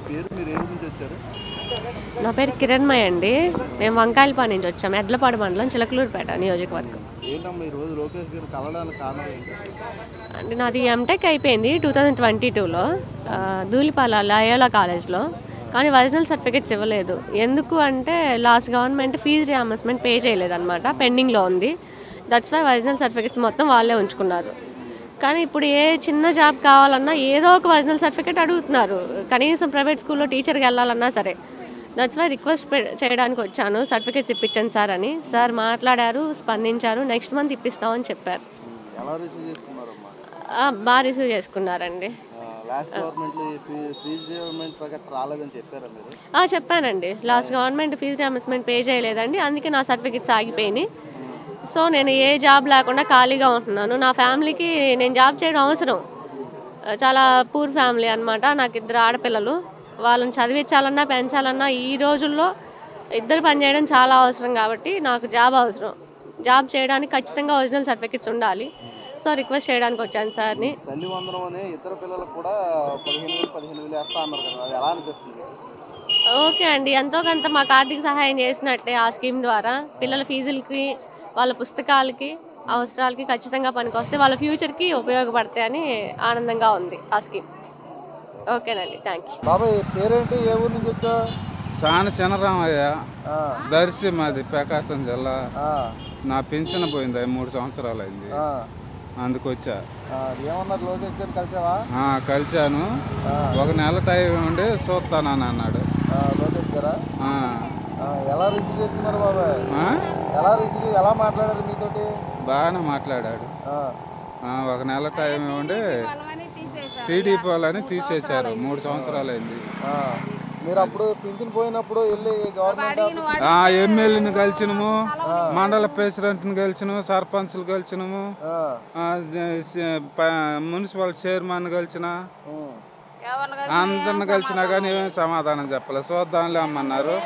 పేరు మీరు ఏ ఊరు నుంచి వచ్చారు? నా పేరు కిరణ్మయ్ అండి. మేము వంకాయలపాడు నుంచి వచ్చాము. ఎడ్లపాడు మండలం చిలకలూరుపేట నియోజకవర్గం. ఏంటమ్మా ఈరోజు లోకేష్ గారు కలవడానికి కారణం ఏంటి? అంటే నాది ఎంటెక్ అయిపోయింది 2022లో ధూళిపాల లయోలా కాలేజ్లో. కానీ ఒరిజినల్ సర్టిఫికేట్స్ ఇవ్వలేదు. ఎందుకు అంటే last government fee reimbursement pay చేయలేదన్నమాట, పెండింగ్లో ఉంది. దట్స్ వై ఒరిజినల్ సర్టిఫికేట్స్ మొత్తం వాళ్ళే ఉంచుకున్నారు. కానీ ఇప్పుడు ఏ చిన్న జాబ్ కావాలన్నా ఏదో ఒక ఒరిజినల్ సర్టిఫికేట్ అడుగుతున్నారు. కనీసం ప్రైవేట్ స్కూల్లో టీచర్కి వెళ్ళాలన్నా సరే. దట్స్ వై రిక్వెస్ట్ చేయడానికి వచ్చాను, సర్టిఫికేట్స్ ఇప్పించండి సార్ అని. సార్ మాట్లాడారు, స్పందించారు, నెక్స్ట్ మంత్ ఇప్పిస్తామని చెప్పారు. ఎలా రిసీవ్ చేసుకున్నారమ్మా? బాగా రిసీవ్ చేసుకున్నారండి. లాస్ట్ గవర్నమెంట్ ఫీజు రియంబర్స్మెంట్ ప్రకారం రాలేదని చెప్పారా మీరు? చెప్పానండి. Last government fee reimbursement pay చేయలేదండి, అందుకే నా సర్టిఫికేట్స్ ఆగిపోయినాయి. సో నేను ఏ జాబ్ లేకుండా ఖాళీగా ఉంటున్నాను. నా ఫ్యామిలీకి నేను జాబ్ చేయడం అవసరం. చాలా పూర్ ఫ్యామిలీ అనమాట. నాకు 2 ఆడపిల్లలు. వాళ్ళని చదివించాలన్నా పెంచాలన్నా ఈ రోజుల్లో ఇద్దరు పని చేయడం చాలా అవసరం. కాబట్టి నాకు జాబ్ అవసరం. జాబ్ చేయడానికి ఖచ్చితంగా ఒరిజినల్ సర్టిఫికేట్స్ ఉండాలి. సో రిక్వెస్ట్ చేయడానికి వచ్చాను సార్ని. తల్లి వందనం అని ఇద్దరు పిల్లలకు కూడా 15,000 వేస్తా అన్నారు కదా, అది ఎలా అనిపిస్తుంది? ఓకే అండి, ఎంతో కొంత మాకు ఆర్థిక సహాయం చేసినట్టే ఆ స్కీమ్ ద్వారా. పిల్లల ఫీజులకి, వాళ్ళ పుస్తకాలకి, అవసరాలకి ఖచ్చితంగా పనికొస్తే వాళ్ళ ఫ్యూచర్కి ఉపయోగపడతాయని ఆనందంగా ఉంది ఆ స్కీమ్. ఓకేనండి, థ్యాంక్ యూ. బాబాయ్ పేరేంటి, ఏ ఊరు నుంచి వచ్చా? సాన చిన్నరామయ్య, దర్శి మాది ప్రకాశం జిల్లా. నా పింఛన్ పోయింది, 3 సంవత్సరాలు అయింది, అందుకు వచ్చా. ఏమన్నారు లోకేష్ గారు, కలిసావా? కలిశాను. 1 నెల టైం ఉండి చూస్తానని అన్నాడు. లోకేష్ గారా? ఎలా రిసీవ్ చేసుకున్నారు బాబాయ్? ఎలా మాట్లాడారు మీతోటి? బాగానే మాట్లాడాడు. 1 నెల టైం ఉండి టీడీపీ వాళ్ళని తీసేశారు. 3 సంవత్సరాలు అయింది. మీరు అప్పుడు పింఛన్ పోయినప్పుడు వెళ్ళి గవర్నమెంట్ ఎమ్మెల్యేని కలిసినము, మండల ప్రెసిడెంట్ని కలిసినము, సర్పంచ్లు కలిసినము, మున్సిపల్ చైర్మన్ కలిసిన, అందరిని కలిసినా కానీ ఏమేమి సమాధానం చెప్పలేదు. చూద్దాంలే అమ్మన్నారు.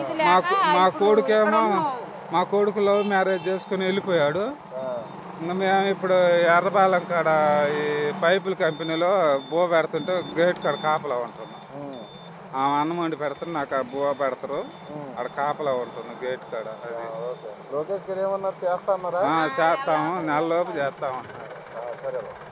మా కొడుకు లవ్ మ్యారేజ్ చేసుకుని వెళ్ళిపోయాడు. ఇంకా మేము ఇప్పుడు ఎర్రపాలెం కాడ ఈ పైపుల కంపెనీలో బో పెడుతుంటే గేట్ కాడ కాపలా ఉంటున్నాం. అన్నం వండి పెడతారు, నాకు ఆ బువ్వ పెడతారు, అక్కడ కాపలా ఉంటుంది గేట్ కాడ. అది లోకేష్ గారు ఏమన్నారు, చేస్తాము, నెలలోపు చేస్తామంటారు. సరే.